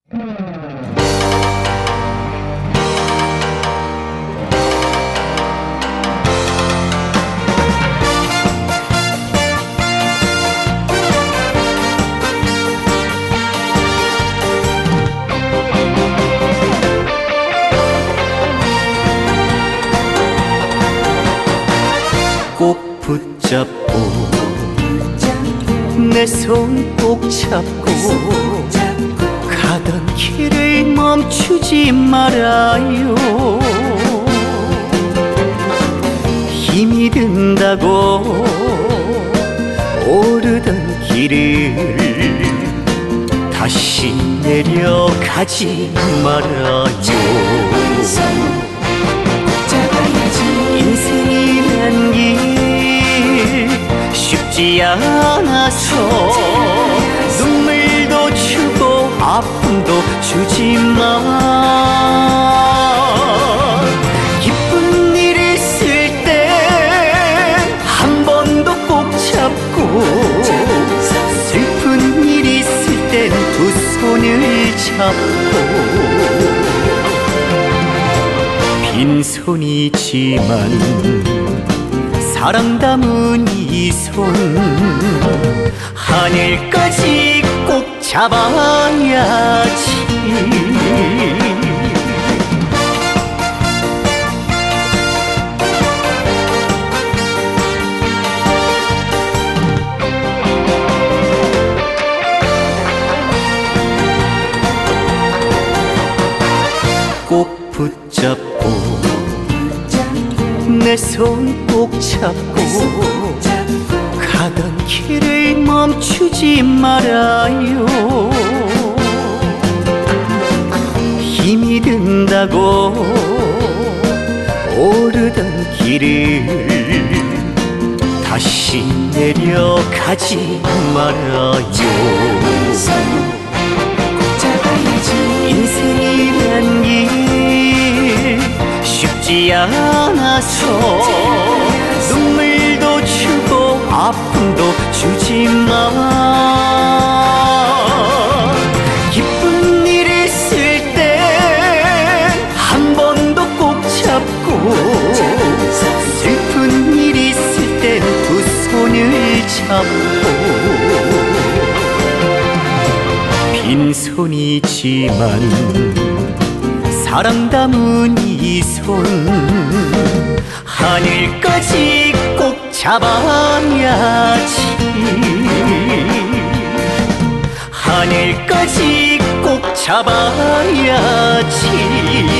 꼭 붙잡고 내 손 꼭 잡고 가던 길을 멈추지 말아요. 힘이 든다고 오르던 길을 다시 내려가지 말아요. 인생이란 길 쉽지 않아서 눈물도 주고 아픔도 주지만 기쁜 일 있을 땐 한 번 더 꼭 잡고 슬픈 일 있을 땐 두 손을 잡고 빈손이지만 사랑 담은 이 손 하늘까지 꼭 잡아야지. 꼭 붙잡고 내 손 꼭 잡고 가던 길을 멈추지 말아요. 힘이 든다고 오르던 길을 다시 내려가지 말아요. 인생이란 길 쉽지 않아서 눈물도 주고 아픔도 주지만 기쁜 일 있을 땐 한 번 더 꼭 잡고 슬픈 일 있을 땐 두 손을 잡고 빈손이지만 사랑 담은 이 손 하늘까지 꼭 잡아야지. 하늘까지 꼭 잡아야지.